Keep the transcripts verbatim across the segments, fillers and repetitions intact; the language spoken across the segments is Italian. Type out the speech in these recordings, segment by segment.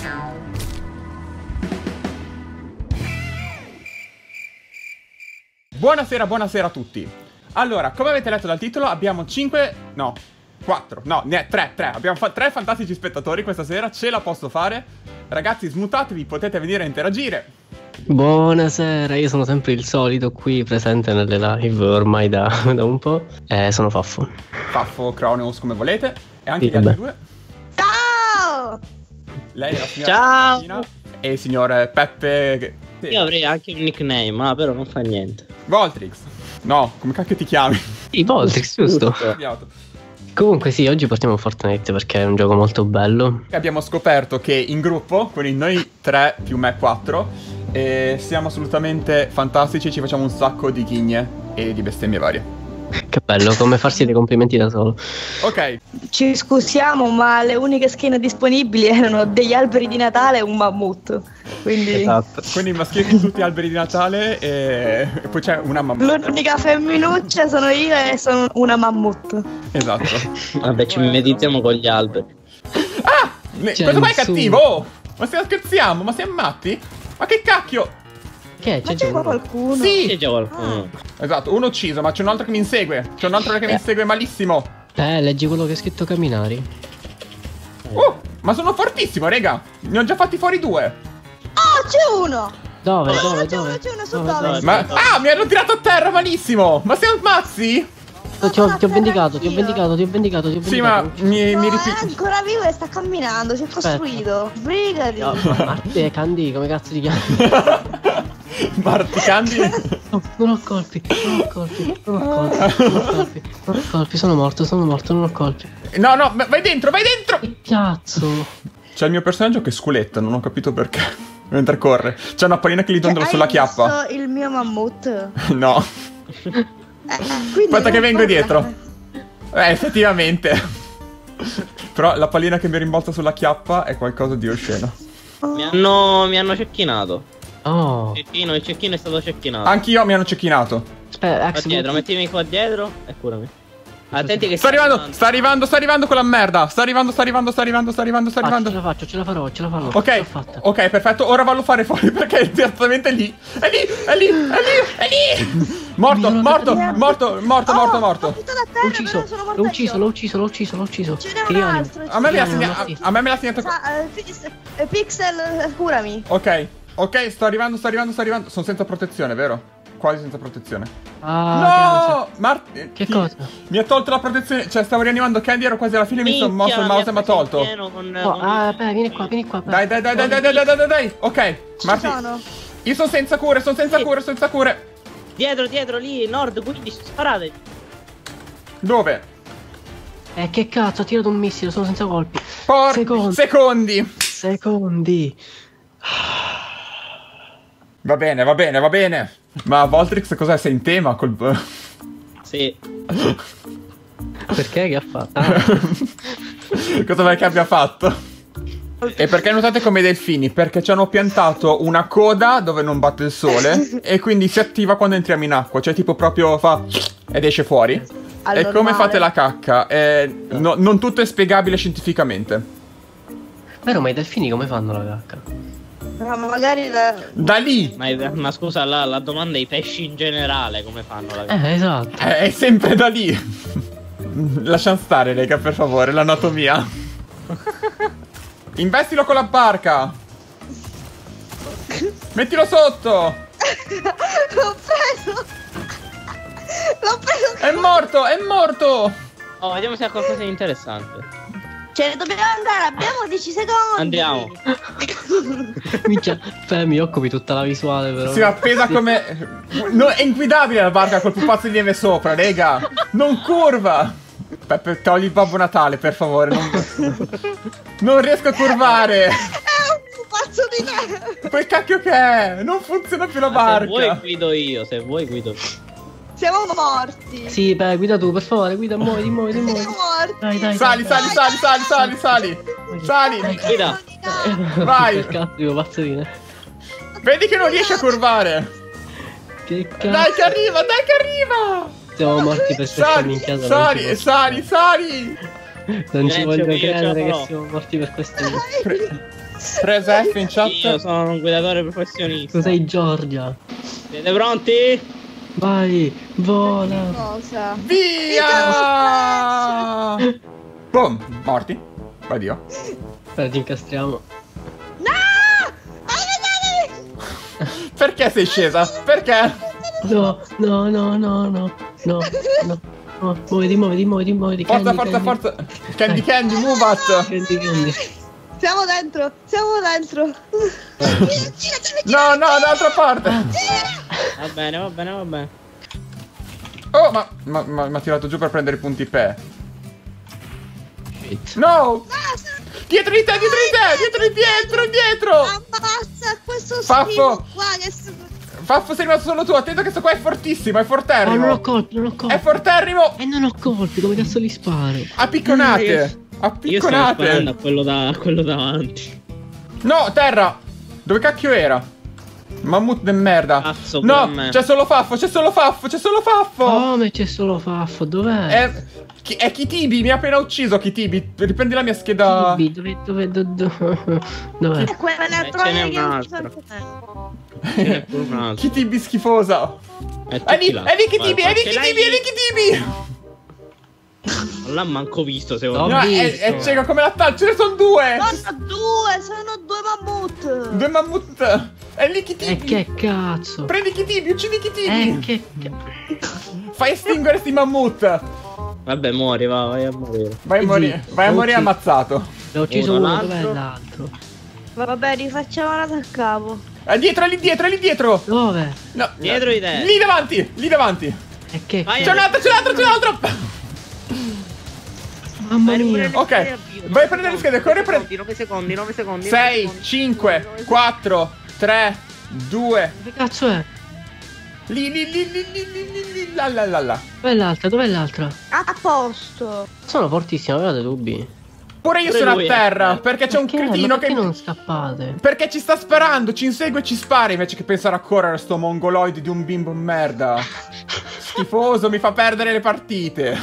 Buonasera, buonasera a tutti. Allora, come avete letto dal titolo, abbiamo cinque... no, quattro, no, ne tre, tre. Abbiamo fa tre fantastici spettatori questa sera, ce la posso fare. Ragazzi, smutatevi, potete venire a interagire. Buonasera, io sono sempre il solito qui presente nelle live ormai da, da un po'. Eh, sono Faffo. Faffo, Croneus, come volete. E anche Sì, gli altri vabbè. due. Ciao! Lei è la signora Ciao! Martina e il signor Peppe... sì. Io avrei anche un nickname, ma però non fa niente. Voltrix. No, come cacchio ti chiami? Sì, Voltrix, giusto? Sbagliato. Comunque sì, oggi portiamo Fortnite perché è un gioco molto bello. E abbiamo scoperto che in gruppo, quindi noi tre più me quattro, eh, siamo assolutamente fantastici e ci facciamo un sacco di ghigne e di bestemmie varie. Che bello, come farsi dei complimenti da solo. Ok, Ci scusiamo, ma le uniche skin disponibili erano degli alberi di Natale e un mammut. Quindi Esatto. quindi maschietti tutti alberi di Natale e, e poi c'è una mamma. l'unica femminuccia sono io e sono una mammut. Esatto. Vabbè, ci meditiamo con gli alberi. Ah! Ne- C'è questo qua è nessuno. cattivo! Oh! Ma stiamo scherziamo? Ma siamo matti? Ma che cacchio? Che è? Ma C'è c'è già qua uno. qualcuno? C'è Sì! già qualcuno. Esatto, uno ucciso, ma c'è un altro che mi insegue. C'è un altro che mi insegue malissimo. Eh, leggi quello che è scritto camminari. Uh! Ma sono fortissimo, raga! Ne ho già fatti fuori due. Oh, c'è uno! Dove, Oh, dove, c'è uno, dove? c'è uno su Dove, dove? dove? Ma... ah, mi hanno tirato a terra malissimo! Ma siamo mazzi? Ti ho, ti ho vendicato, ti ho vendicato, ti ho vendicato, ti ho vendicato. Sì, ma mi, No, mi è ripi... ancora vivo e sta camminando, si è costruito. Sbrigati! No, ma te, Candy, come cazzo ti chiami? Marti Candy? No, non ho colpi, non ho colpi, non ho colpi, non ho colpi, non ho colpi, sono morto, sono morto, non ho colpi. No, no, ma- vai dentro, vai dentro! Che cazzo? C'è il mio personaggio che sculetta, non ho capito perché. Mentre corre. C'è una pallina che gli dondola Cioè, sulla hai chiappa. visto il mio mammut? No. Eh, quindi Aspetta che non vengo parla. dietro. Eh, effettivamente. Però la pallina che mi rimbalza sulla chiappa è qualcosa di osceno. Mi hanno, mi hanno cecchinato. Oh, Cecchino, il cecchino è stato cecchinato. Anch'io mi hanno cecchinato. aspetta, Qua ex dietro, mettimi qua dietro e curami. Attenti che Sta arrivando, sta arrivando, sta arrivando quella merda. Sta arrivando, sta arrivando, sta arrivando, sta arrivando, sta Ah, ce la arrivando. faccio, ce la farò, ce la farò. Ce l'ho Ok, fatta. ok, perfetto. Ora vallo fare fuori perché è esattamente lì. È lì, è lì, è lì, è lì. Morto, Mi sono morto, capito. morto, morto, Oh, morto, L'ho morto. buttato a L'ho terra, ucciso, però sono morta l'ho ucciso, io. l'ho ucciso, l'ho ucciso, l'ho ucciso. Ce n'è Che un io animo. altro. A me me l'ha Sì, segnato. sì. A me me l'ha segnato. Sa- eh, Pix- eh, Pixel, eh, curami. Ok, ok, sto arrivando, sto arrivando, sto arrivando. Sono senza protezione, vero? Quasi senza protezione. Ah, No! Mart- che ti- cosa? Mi ha tolto la protezione. Cioè, stavo rianimando Candy, ero quasi alla fine. Mi sono mosso il mouse e mi ha tolto. Oh, ah, beh, vieni qua, vieni qua. Dai, dai, dai, dai, dai, dai, dai, dai, dai, dai. Ok, Ci Marti. sono. Io sono senza cure, sono senza Sì. cure, sono senza cure. Dietro, dietro, lì, nord, quindici, sparate. Dove? Eh, che cazzo, ho tirato un missile, sono senza colpi. Por- Secondi. Secondi. Secondi. Va bene, va bene, va bene. Ma Voltrix cos'è? Sei in tema col... Sì. Perché che ha fatto? Ah, Cosa vuoi che abbia fatto? E perché nuotate come i delfini? Perché ci hanno piantato una coda dove non batte il sole e quindi si attiva quando entriamo in acqua. Cioè tipo proprio fa... ed esce fuori. Al E come normale. fate la cacca? Eh, no- non tutto è spiegabile scientificamente. vero, ma i delfini come fanno la cacca? Ma magari la... Da lì Ma, ma scusa, la, la domanda è i pesci in generale come fanno la Eh, esatto. è, è sempre da lì. Lasciamo stare, raga, per favore, l'anatomia. Investilo con la barca. Mettilo sotto. L'ho preso! L'ho preso! È morto, è morto. Oh, vediamo se ha qualcosa di interessante. Cioè, dobbiamo andare, abbiamo dieci secondi! Andiamo. Minchia, beh, mi occupi tutta la visuale, però. Si è appesa come... No, è inguidabile la barca col pupazzo di neve sopra, raga. Non curva. Peppe, togli il Babbo Natale, per favore. Non, non riesco a curvare. È un pupazzo di neve! Quel cacchio che è. Non funziona più la Ma se vuoi barca. guido io, se vuoi guido io. Siamo morti! Sì, beh, guida tu, per favore, guida, muoviti, muoviti, Siamo muoviti. morti! Dai, dai, Sali, dai, sali, sali, sali, sali, sali. Sali. Guida. dai. Vai. Che cazzo, io pazzolina. Vedi che non riesci a curvare. Che cazzo. Dai che arriva, dai che arriva. Siamo morti per questa Sali, minchiata. sali, sali, sali. Non ci Silenzio voglio che io ce la credere che farò. siamo morti per questo. Pre presa F in chat. Io sono un guidatore professionista. Tu sei Giorgia. Siete pronti? Vai, vola. Cosa? Via! Boom, morti. Addio. Aspetta, ci incastriamo. No! Aiutami! Perché sei scesa? Perché? No, no, no, no, no, no, no. No, muoviti, muoviti, muoviti, muoviti. Forza, Candy, forza, Candy. forza. Candy, Dai. Candy, move up. Candy, Candy. Siamo dentro, siamo dentro. No, no, dall'altra parte. Va bene, va bene, va bene. Oh, ma ma- ma- mi ha tirato giù per prendere i punti pe. Shit. No! Dietro di te, dietro di te, dietro di dietro, dietro! Ammazza questo Faffo. schifo qua che sta... Faffo, sei rimasto solo tu, attento che sto qua è fortissimo, è Oh, non ho forterrimo. colpi, non ho colpi. È forterrimo. E non ho colpi, come cazzo li sparo? A picconate. A Io sto picconate. sparando a quello, da, a quello davanti. No, terra. Dove cacchio era? Mammut de merda. Cazzo, pure a No, me. c'è solo Faffo, c'è solo Faffo, c'è solo Faffo. Come c'è solo Faffo? Dov'è? È, chi- è Kitibi, mi ha appena ucciso Kitibi. Riprendi la mia scheda. Tibi, dove, dove, dove, dove- dov'è? È quella Eh, ce n'è elettronica che ho un'altra. ucciso anche me. Ce n'è pure un altro. Kitibi schifosa. È È lì, tutti là. è lì Kitibi, è lì Guarda, ce l'hai Kitibi, è lì Kitibi. Non l'ha manco visto, secondo Ho No, me. è, visto. è cieco come la taglia, ce ne sono due. Sono due, sono due mammut. Due mammut. È lì E Kitibi. che cazzo? Prendi Kitibi, uccidi E Kitibi. che Fai estinguere sti mammut. Vabbè, muori, va, vai a morire. Vai a Sì, morire, vai a sì. morire ammazzato. L'ho ucciso Uno, uno, l'altro. dov'è l'altro? Vabbè, rifacciamola da capo. È dietro, è lì dietro, è lì dietro. Dove? No, Dietro di te. Lì davanti, lì davanti. E che Vai, C'è un altro, c'è un altro, c'è un altro. Mamma Vai, mia. pure Ok, le- vai a prendere le schede, corri a prendere. nove secondi, nove secondi. sei, cinque, quattro, tre, due. Dove cazzo è? Lì, lì, lì, lì, lì, lì, lì, lì, là, là, là, là. Dov'è l'altra? Dov'è l'altra? A posto. Sono fortissimo, avevate dubbi? Pure io Pure sono a lui, terra, eh. perché c'è un Perché? cretino Ma perché che... non scappate? Perché ci sta sparando, ci insegue e ci spara invece che pensare a correre sto mongoloide di un bimbo merda. Schifoso, mi fa perdere le partite.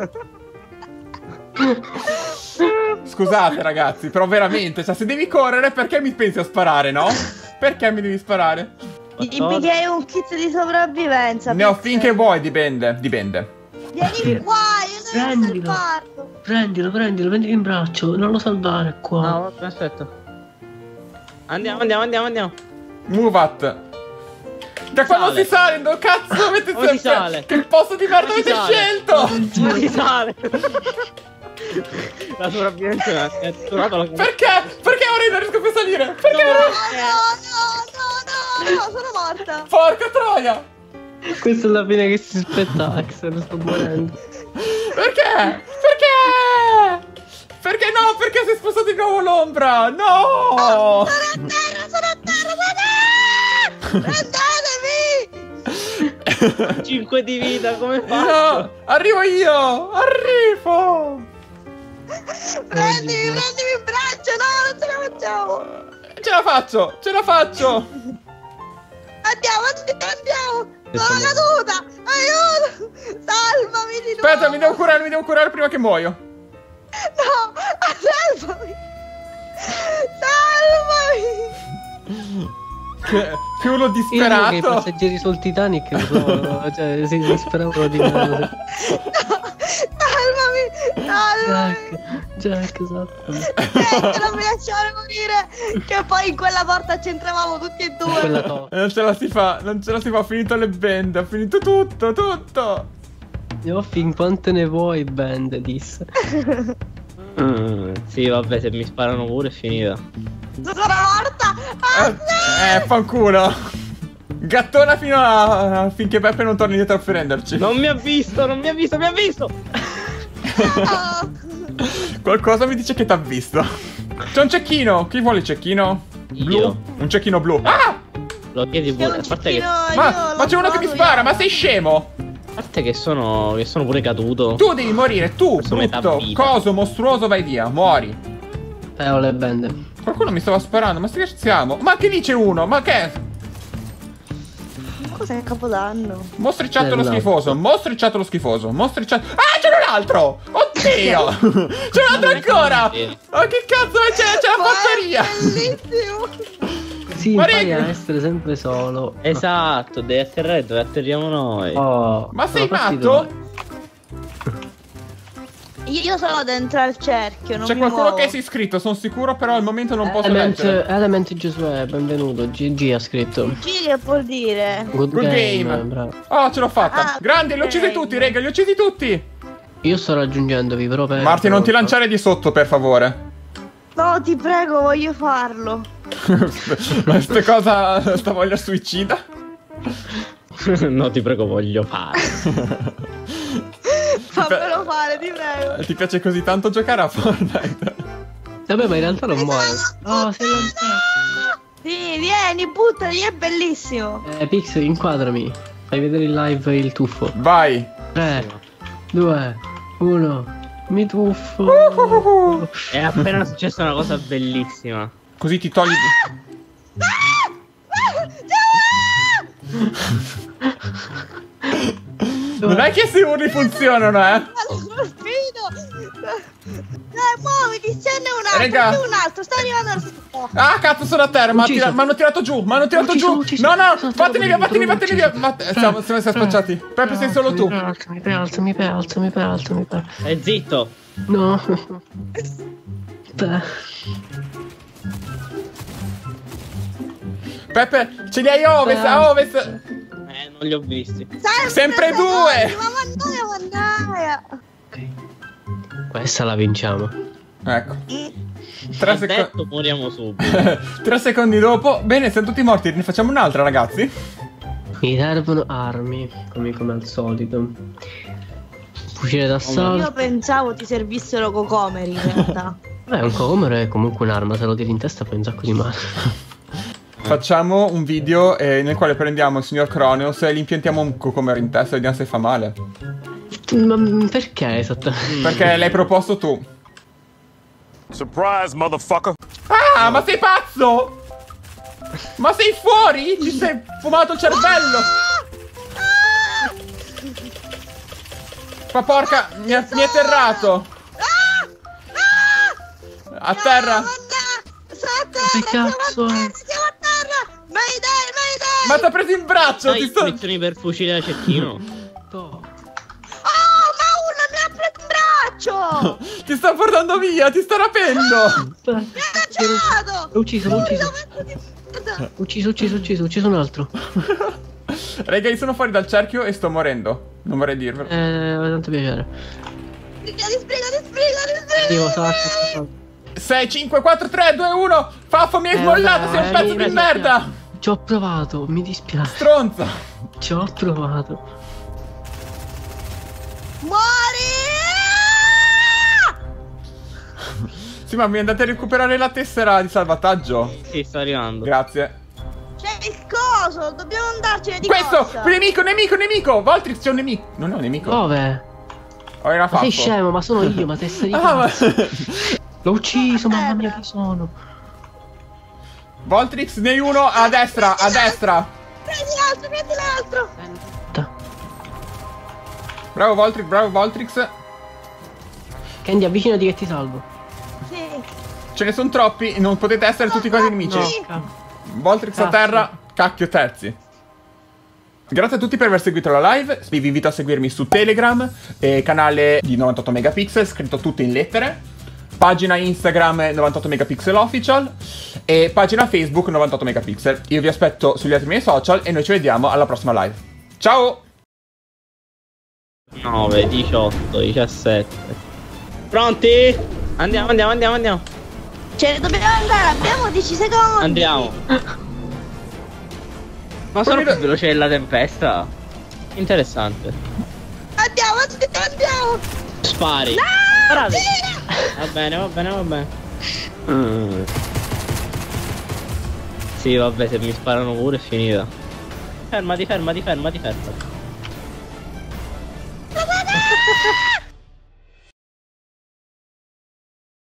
Scusate ragazzi, però veramente, cioè se devi correre perché mi pensi a sparare, no? Perché mi devi sparare? Dimmi che hai un kit di sopravvivenza. Ne ho perché- finché vuoi, dipende, dipende. Vieni qua, io devo Prendilo. salvarlo. Prendilo, prendilo, prendilo in braccio, non lo salvare qua. No, vabbè, aspetta. Andiamo, andiamo, andiamo, andiamo. Muvat. Da quando Sale. si sale, no cazzo avete Come si sempre... sale? Che posto di merda Come si avete sale? scelto? Ma si sale. La sopravvivenza è tornata la Perché? Perché ora io non riesco più a salire? Perché? No, no, no, no, no, sono morta. Porca troia! Questa è la fine che si aspetta Axel, sto morendo. Perché? Perché? Perché no? Perché si è spostato di nuovo l'ombra? No! Sono a terra, sono a terra, guarda! Prendetevi! cinque di vita, come faccio? No! Arrivo io! Arrivo! Prendimi, prendimi in braccio, no, non ce la facciamo. Ce la faccio! Ce la faccio! Andiamo, andiamo, andiamo. Sono caduta, aiuto! Salvami di nuovo. Aspetta, mi devo curare, mi devo curare prima che muoio. No, salvami. Salvami. Che, che uno Io dico che i disperato! passeggeri sul Titanic lo so, cioè si disperavano di nuovo. Salvami, salvami. Jack, Jack, esatto. Niente, non mi lasciare morire. Che poi in quella porta c'entravamo tutti e due. Quella cosa. Non ce la si fa, non ce la si fa, ho finito le band, ho finito tutto, tutto! Io fin quante ne vuoi band, disse. Mm, sì, vabbè, se mi sparano pure è finita. Sono morta. Ah, Eh, eh, fanculo! Gattona fino a... finché Peppe non torni dietro a prenderci. Non mi ha visto, non mi ha visto, mi ha visto! no. Qualcosa mi dice che t'ha visto. C'è un cecchino! Chi vuole il cecchino? Blu? Io. Un cecchino blu. Ah! Lo chiedi pure, a parte che, a Ma, ma c'è uno che mi spara, ma sei scemo! parte che sono, che sono pure caduto. Tu devi morire, tu, Questo metà brutto, vita. coso mostruoso, vai via, muori. Eh, ho le band. Qualcuno mi stava sparando, ma scherziamo? Ma che lì c'è uno? Ma che è? Cos'è il capodanno? Mostricciato Eh, lo no. schifoso, mostricciato lo schifoso, mostricciato... Ah, c'è un altro! Oddio! Io! C'è un altro ancora! Ma che cazzo c'è? C'è la fattoria! Bellissimo! Sì, Ma impari rega- a essere sempre solo. Esatto, devi atterrare dove atterriamo noi. Oh, Ma sei no, fatti matto? dove? Io sono dentro al cerchio, non C'è mi qualcuno muovo. che si è iscritto, sono sicuro, però al momento non posso Element, leggere. Element Giosuè, benvenuto. G G ha scritto. G che vuol dire? Good, Good game, game. bravo. Oh, ce l'ho fatta. Ah, Grande, li ho uccisi ok. tutti, rega, li ho uccisi tutti. Io sto raggiungendovi, però per... Marti, non ti lanciare di sotto, per favore. No, ti prego, voglio farlo. Ma ste cosa, sta voglia suicida? No, ti prego, voglio fare. Fammelo fare, ti prego. Ti piace così tanto giocare a Fortnite? Vabbè, ma in realtà non muore. Oh, sei lanciato. Sì, vieni, buttati, è bellissimo. Eh, Pix, inquadrami. Fai vedere in live il tuffo. Vai. tre, due, uno. Mi tuffo. Uh-huh. È appena successa una cosa bellissima. Così ti togli... Non è che se urli funzionano, eh? Lo sfido. Dai, muoviti, scende un altro, Raga. c'è un altro, sta arrivando al sotto. Ah, cazzo, sono a terra, mi Ucciso. hanno tirato giù, mi hanno tirato Ucciso, giù. ucciso. No, no, Sono vattene via, vattene via, vattene via. ucciso. Ma- Siamo, siamo, siamo spacciati. Peppe, sei solo tu. Mi pialzo, mi pialzo, mi pialzo, mi pialzo, mi pialzo. E zitto. No. Beh. Peppe, ce li hai a ovest, a ovest. Eh, non li ho visti. Sempre, Sempre due. Ma mannaia, Questa la vinciamo. Ecco. mannaia. Tre Ha secondi. detto moriamo subito. Tre secondi dopo. Bene, siamo tutti morti. Ne facciamo un'altra, ragazzi. Mi servono armi, come, come al solito. Fucile d'assalto. Io pensavo ti servissero cocomeri in realtà. Beh, un cocomero è comunque un'arma, se lo tiri in testa fai un sacco di male. Facciamo un video eh, nel quale prendiamo il signor Croneos e gli impiantiamo un cocomero in testa e vediamo se fa male. Ma mm, perché esattamente? Perché l'hai proposto tu. Surprise, motherfucker. Ah, ma sei pazzo? Ma sei fuori? Ti sei fumato il cervello? Ma porca, mi ha, mi ha atterrato. A terra. Che cazzo è? Siamo a terra! Mayday, mayday! Ma ti ha preso in braccio. Hai Ti sto... istruzioni per fucile da cecchino? No. Oh, ma uno mi ha preso in braccio! Ti sta portando via, ti sta rapendo. Mi ha cacciato! L'ho ucciso, l'ho ucciso. Pezzo di merda! Ucciso, ucciso, ucciso, ucciso un altro. Raga, io sono fuori dal cerchio e sto morendo. Non vorrei dirvelo. Eh, fa tanto piacere. Sbrigati, sbrigati, sbrigati, sbrigati! Io Sasha. sei, cinque, quattro, tre, due, uno. Faffo, mi hai Eh, smollato, vabbè, sei un pezzo mi- di mi- merda. Ci ho provato, mi dispiace. Stronza. Ci ho provato. Muori! Sì, ma mi andate a recuperare la tessera di salvataggio. Sì, sto arrivando. Grazie. C'è il coso, dobbiamo andarcene di Questo, corsa. nemico, nemico, nemico. Voltrix c'è un nemico. Non è un nemico. Dove? Oh, era Ma fatto. sei scemo, ma sono io, ma testa di Ah, ma... cazzo. L'ho ucciso, mamma mia chi sono. Voltrix, ne uno a destra, a destra. Prendi l'altro, prendi l'altro! Ta- Bravo Voltrix, bravo Voltrix. Candy, avvicinati che ti salvo. Sì. Ce ne sono troppi, non potete essere tutti quasi nemici. No, Sì. ca- Voltrix a Cazzo. terra, cacchio terzi. Grazie a tutti per aver seguito la live. Vi invito a seguirmi su Telegram, eh, canale di novantotto megapixel, scritto tutto in lettere. Pagina Instagram novantotto megapixel official e pagina Facebook novantotto megapixel. Io vi aspetto sugli altri miei social e noi ci vediamo alla prossima live. Ciao! nove, diciotto, diciassette. Pronti? Andiamo, andiamo, andiamo, andiamo. Ce ne dobbiamo andare, abbiamo dieci secondi. Andiamo. Ma sono più veloce della tempesta. Interessante. Andiamo, andiamo. Spari. No, Bravi. tira. Va bene, va bene, va bene. Mm. Sì, vabbè, se mi sparano pure è finita. Fermati, fermati, fermati, fermati.